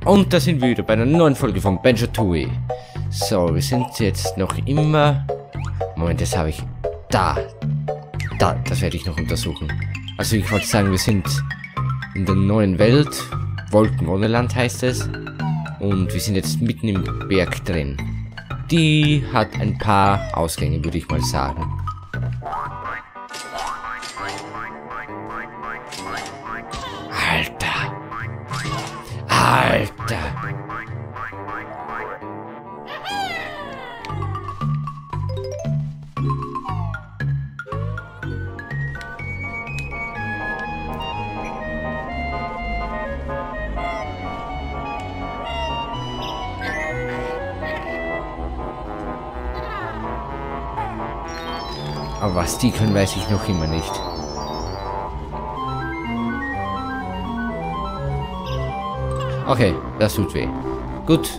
Und da sind wir wieder bei einer neuen Folge von Banjo-Tooie. So, wir sind jetzt noch immer... Moment, das habe ich... Da, das werde ich noch untersuchen. Also ich wollte sagen, wir sind in der neuen Welt. Wolkenwonderland heißt es. Und wir sind jetzt mitten im Berg drin. Die hat ein paar Ausgänge, würde ich mal sagen. Alter! Aber was die können, weiß ich noch immer nicht. Okay, das tut weh. Gut.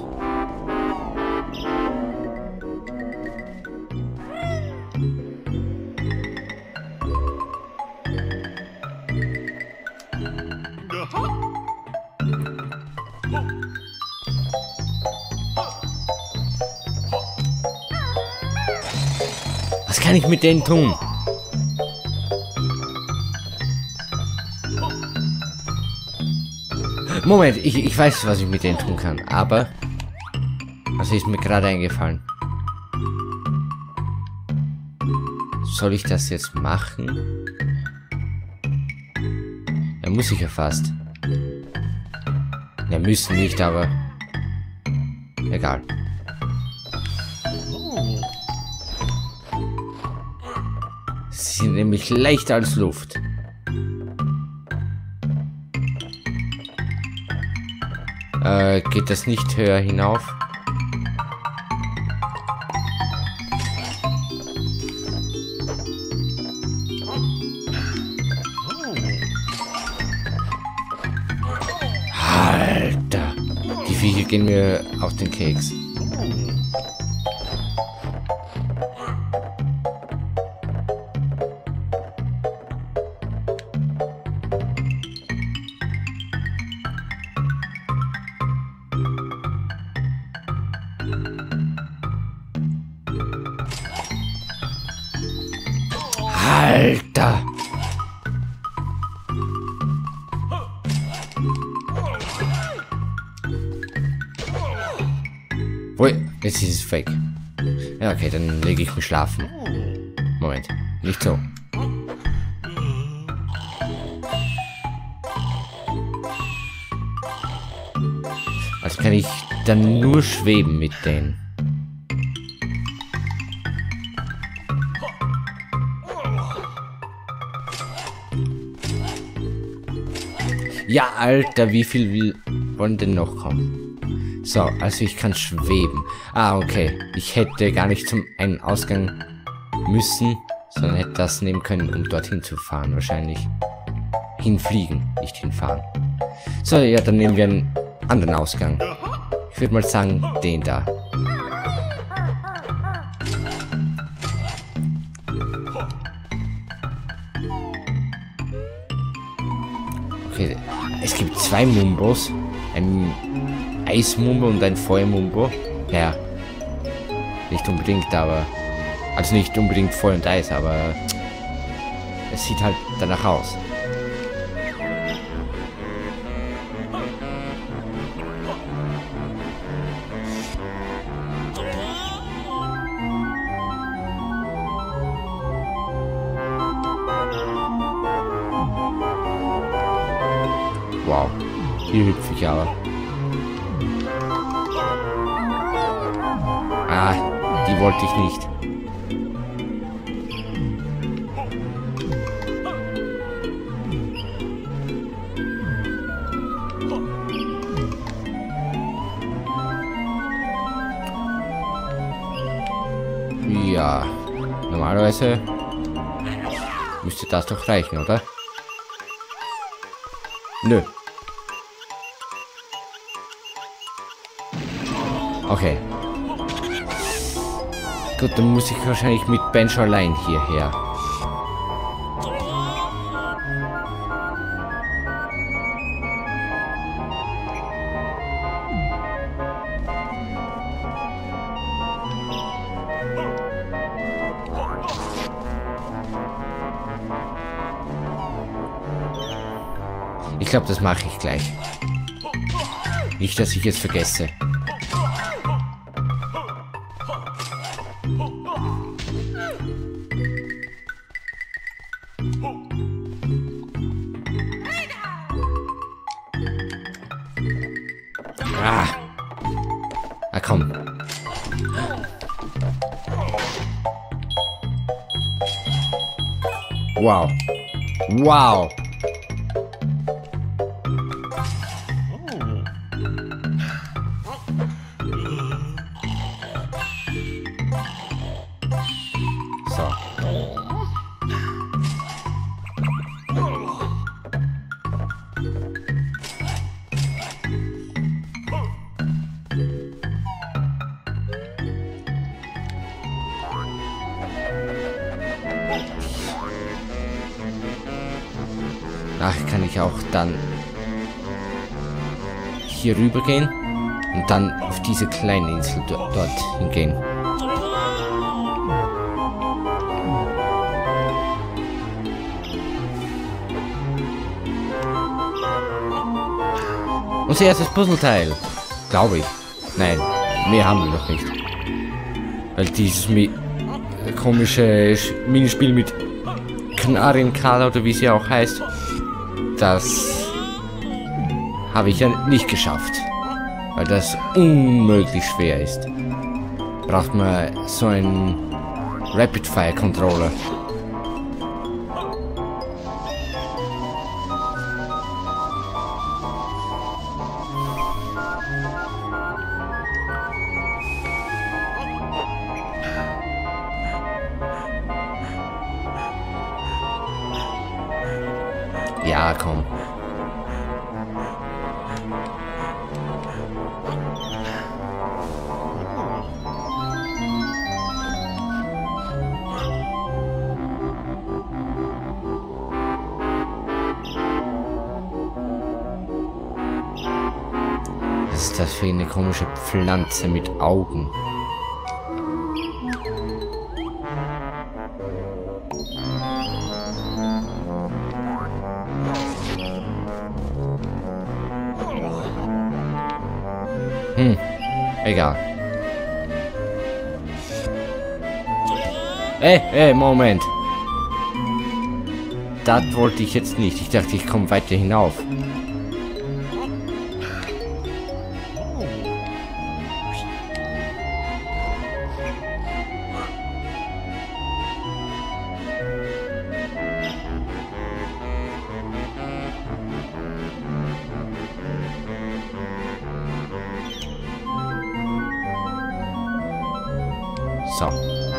Was kann ich mit denen tun? Moment, ich weiß, was ich mit denen tun kann, aber... Was ist mir gerade eingefallen? Soll ich das jetzt machen? Ja, muss ich ja fast. Ja, müssen nicht, aber... Egal. Sie sind nämlich leichter als Luft. Geht das nicht höher hinauf? Alter! Die Viecher gehen mir auf den Keks. Alter! Wo? Jetzt ist es weg. Ja, okay, dann lege ich mich schlafen. Moment, nicht so. Also kann ich dann nur schweben mit denen. Ja, Alter, wie viel wollen denn noch kommen? So, also ich kann schweben. Ah, okay. Ich hätte gar nicht zum einen Ausgang müssen, sondern hätte das nehmen können, um dorthin zu fahren. Wahrscheinlich hinfliegen, nicht hinfahren. So, ja, dann nehmen wir einen anderen Ausgang. Ich würde mal sagen, den da. Okay, es gibt zwei Mumbos. Ein Eismumbo und ein Feuermumbo. Ja, nicht unbedingt, aber... Also nicht unbedingt Feuer und Eis, aber... Es sieht halt danach aus. Wow, hier hüpfe ich aber. Ah, die wollte ich nicht. Ja, normalerweise müsste das doch reichen, oder? Nö. Okay. Gut, dann muss ich wahrscheinlich mit Banjo allein hierher. Ich glaube, das mache ich gleich. Nicht, dass ich es vergesse. Ah. Ah, komm. Wow. Wow. So. Nachher kann ich auch dann hier rüber gehen und dann auf diese kleine Insel dort hingehen. Unser erstes Puzzleteil. Glaube ich. Nein, mehr haben wir noch nicht. Weil dieses komische Minispiel mit Kanarienkala oder wie sie auch heißt, das habe ich ja nicht geschafft. Weil das unmöglich schwer ist. Braucht man so einen Rapid-Fire-Controller. Ja, komm. Was ist das für eine komische Pflanze mit Augen? Egal. Moment. Das wollte ich jetzt nicht. Ich dachte, ich komme weiter hinauf. So.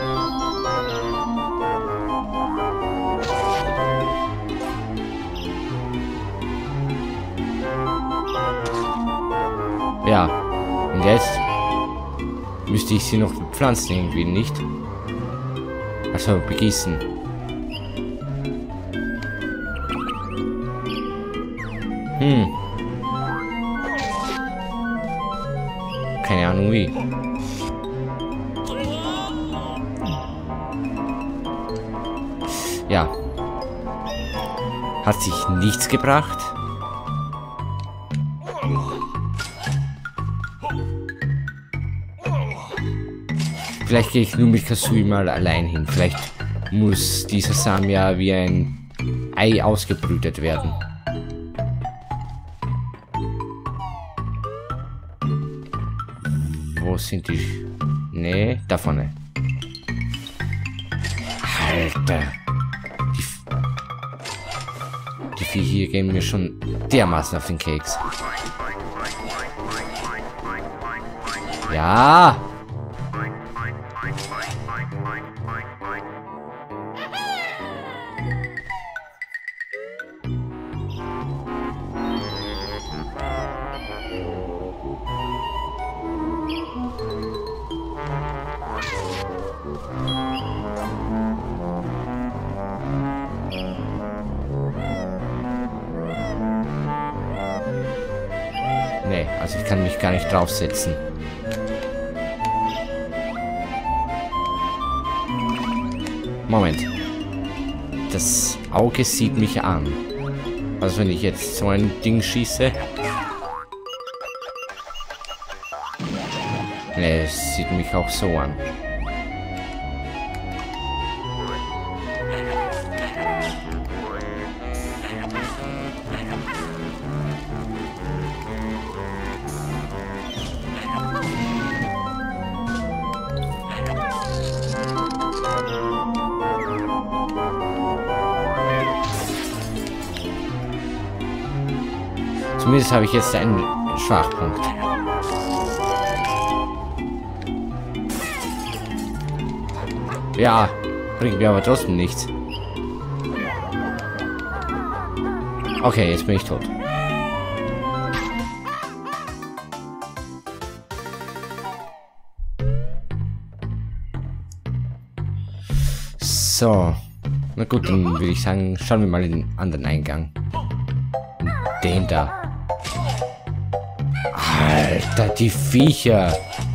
Ja. Und jetzt müsste ich sie noch bepflanzen irgendwie, nicht? Also begießen. Keine Ahnung wie. Ja. Hat sich nichts gebracht. Vielleicht gehe ich nur mit Kazooie mal allein hin. Vielleicht muss dieser Samen ja wie ein Ei ausgebrütet werden. Wo sind die? Nee, da vorne. Alter. Die Vieh hier gehen mir schon dermaßen auf den Keks. Ja. Nee, also ich kann mich gar nicht draufsetzen. Moment. Das Auge sieht mich an. Also wenn ich jetzt so ein Ding schieße. Ne, es sieht mich auch so an. Zumindest habe ich jetzt einen Schwachpunkt. Ja, bringt mir aber trotzdem nichts. Okay, jetzt bin ich tot. So. Na gut, dann würde ich sagen, schauen wir mal in den anderen Eingang. Den da. Alter, die Viecher.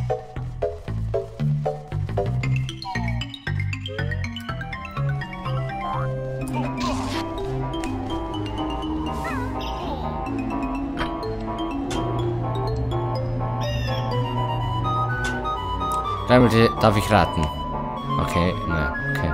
Dreimal darf ich raten. Okay, ne, okay.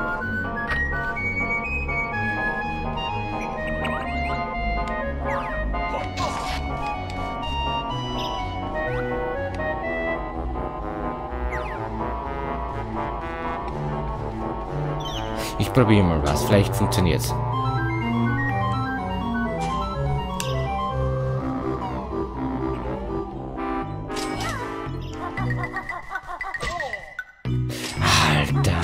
Ich probiere mal was, vielleicht funktioniert's. Alter.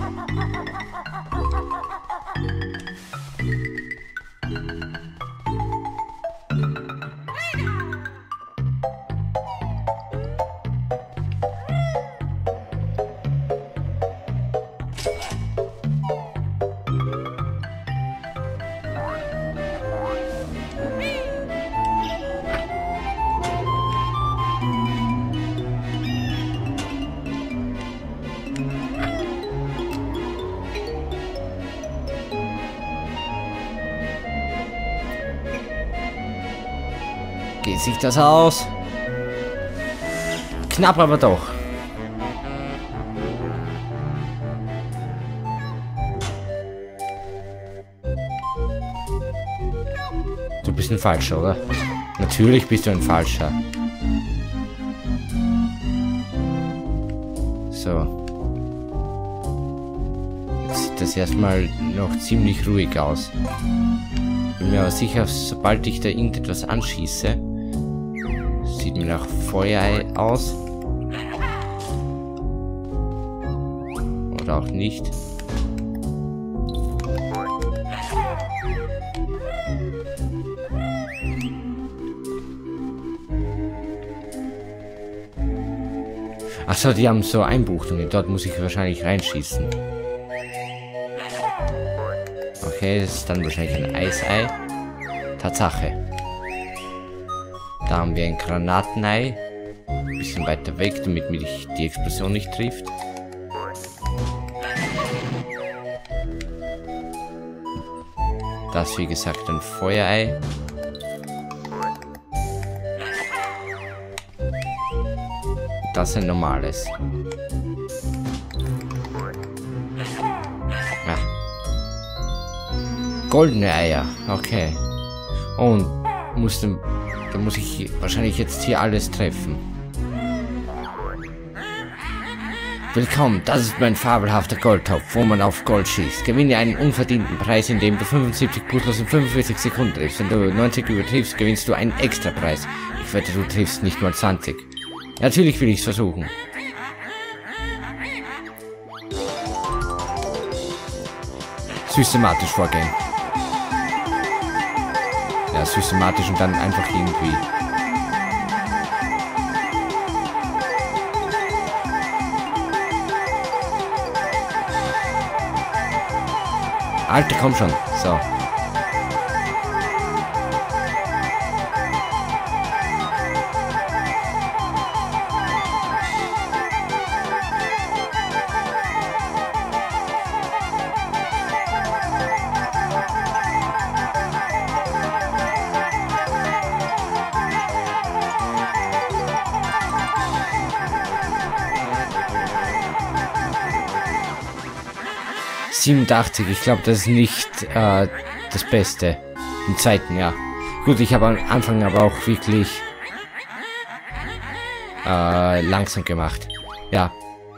Geht sich das aus? Knapp, aber doch. Du bist ein Falscher, oder? Natürlich bist du ein Falscher. So. Jetzt sieht das erstmal noch ziemlich ruhig aus. Bin mir aber sicher, sobald ich da irgendetwas anschieße, sieht mir nach Feuerei aus. Oder auch nicht. Achso, die haben so Einbuchtungen. Dort muss ich wahrscheinlich reinschießen. Okay, das ist dann wahrscheinlich ein Eisei. Tatsache. Da haben wir ein Granatenei. Ein bisschen weiter weg, damit mich die Explosion nicht trifft. Das, wie gesagt, ein Feuerei. Das ist ein normales. Ja. Goldene Eier. Okay. Und da muss ich wahrscheinlich jetzt hier alles treffen. Willkommen, das ist mein fabelhafter Goldtopf, wo man auf Gold schießt. Gewinne einen unverdienten Preis, indem du 75 Bruttos in 45 Sekunden triffst. Wenn du 90 übertriffst, gewinnst du einen extra Preis. Ich wette, du triffst nicht mal 20. Natürlich will ich es versuchen. Systematisch vorgehen. Ja, systematisch und dann einfach irgendwie. Alter, komm schon. So. 87, ich glaube, das ist nicht das Beste. Im zweiten, ja. Gut, ich habe am Anfang aber auch wirklich langsam gemacht. Ja.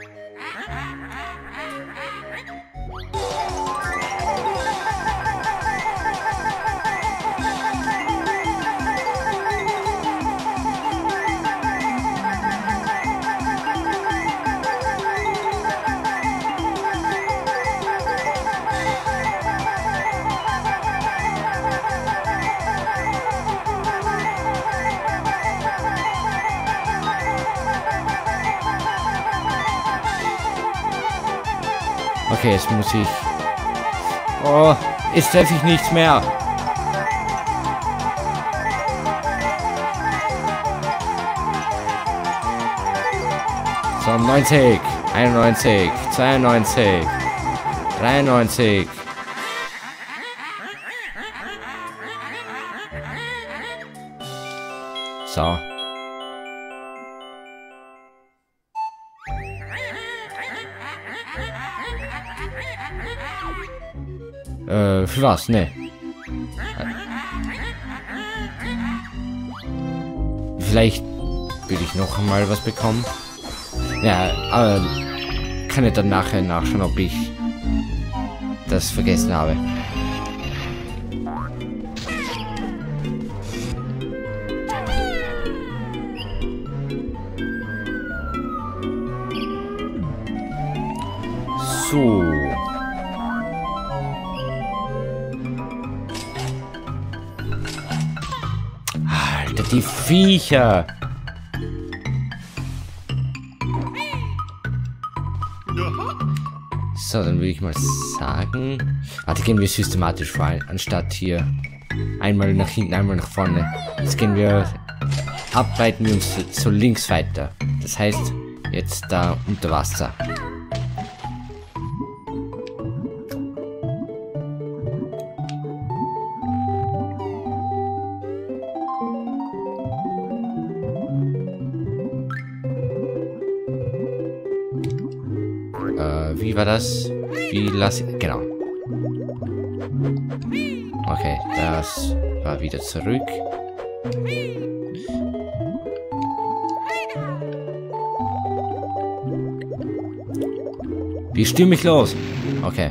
Okay, jetzt muss ich... Oh, jetzt treffe ich nichts mehr. So, 90, 91, 92, 93. So. Für was? Ne. Vielleicht will ich noch mal was bekommen. Ja, aber kann ich dann nachher nachschauen, ob ich das vergessen habe. So. Alter, die Viecher. So, dann würde ich mal sagen... Warte, gehen wir systematisch vor, anstatt hier einmal nach hinten, einmal nach vorne. Jetzt gehen wir... Ableiten wir uns so links weiter. Das heißt, jetzt da unter Wasser. Wie war das? Wie lasse ich... Genau. Okay, das war wieder zurück. Wie stimme ich los? Okay.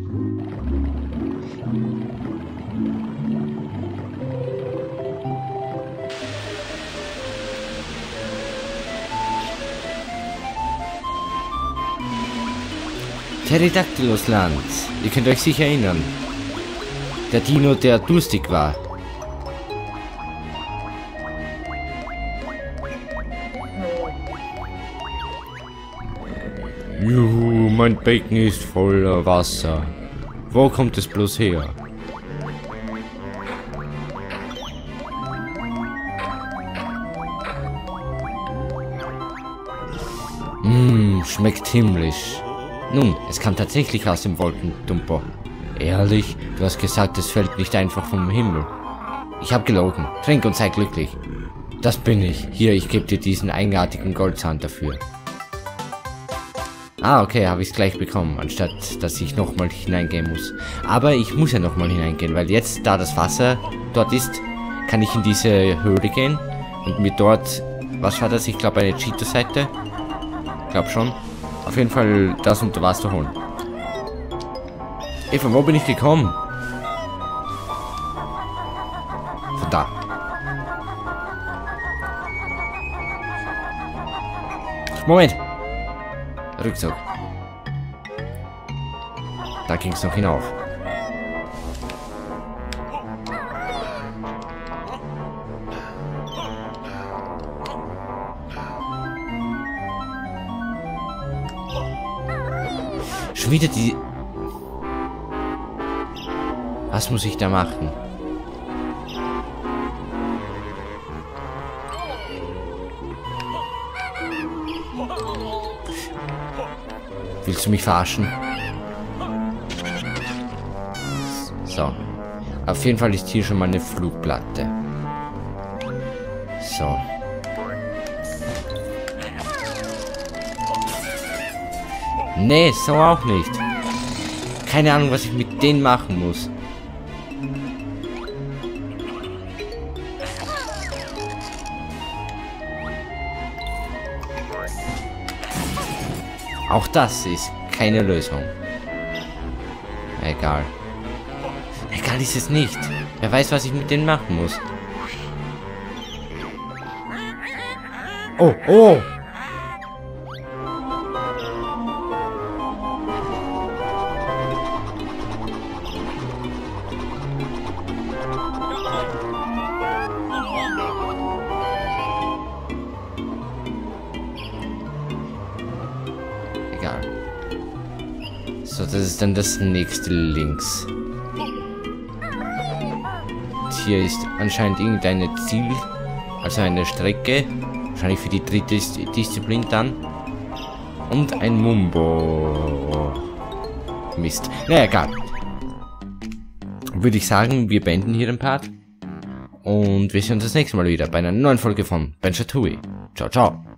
Pterodactylus-Land. Ihr könnt euch sicher erinnern. Der Dino, der durstig war. Juhu, mein Becken ist voller Wasser. Wo kommt es bloß her? Schmeckt himmlisch. Nun, es kam tatsächlich aus dem Wolkendumper. Ehrlich? Du hast gesagt, es fällt nicht einfach vom Himmel. Ich habe gelogen. Trink und sei glücklich. Das bin ich. Hier, ich gebe dir diesen eigenartigen Goldzahn dafür. Ah, okay, habe ich es gleich bekommen, anstatt dass ich nochmal hineingehen muss. Aber ich muss ja nochmal hineingehen, weil jetzt, da das Wasser dort ist, kann ich in diese Höhle gehen und mir dort, was war das? Ich glaube eine Cheeto-Seite. Ich glaube schon. Auf jeden Fall das unter Wasser holen. Von wo bin ich gekommen? Von da. Moment. Rückzug. Da ging es noch hinauf. Schon wieder die... Was muss ich da machen? Willst du mich verarschen? So. Auf jeden Fall ist hier schon mal eine Flugplatte. So. Nee, so auch nicht. keine Ahnung, was ich mit denen machen muss. Auch das ist keine Lösung. Egal. Egal ist es nicht. Wer weiß, was ich mit denen machen muss. Oh, oh! Egal. So, das ist dann das nächste links. Hier ist anscheinend irgendeine Ziel, also eine Strecke, wahrscheinlich für die dritte Disziplin dann. Und ein Mumbo. Mist. Naja, egal. Würde ich sagen, wir beenden hier den Part. Und wir sehen uns das nächste Mal wieder bei einer neuen Folge von Banjo-Tooie. Ciao, ciao.